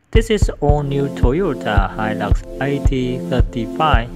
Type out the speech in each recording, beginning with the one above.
This is all new Toyota Hilux AT35.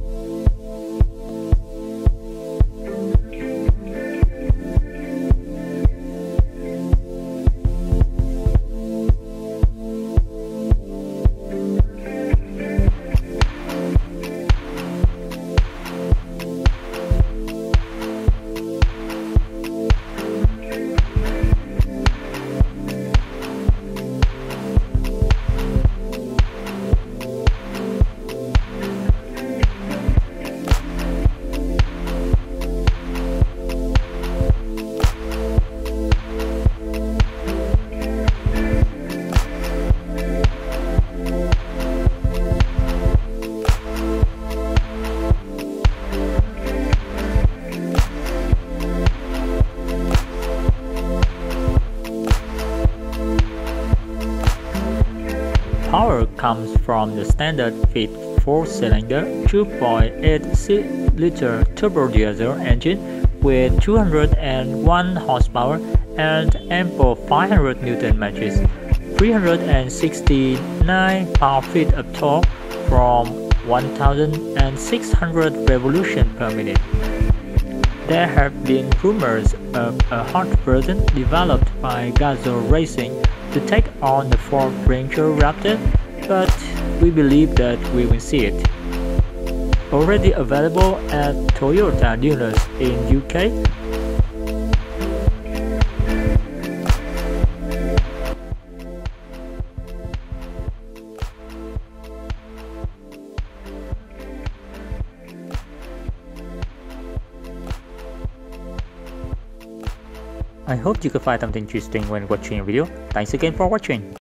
Power comes from the standard fit 4-cylinder 2.8-liter turbodiesel engine with 201 horsepower and ample 500 Newton matrix, 369 pound-feet of torque from 1,600 revolutions per minute. There have been rumors of a hot version developed by Gazoo Racing to take on the Ford Ranger Raptor, but we believe that we will see it. Already available at Toyota dealers in UK. I hope you could find something interesting when watching a video. Thanks again for watching.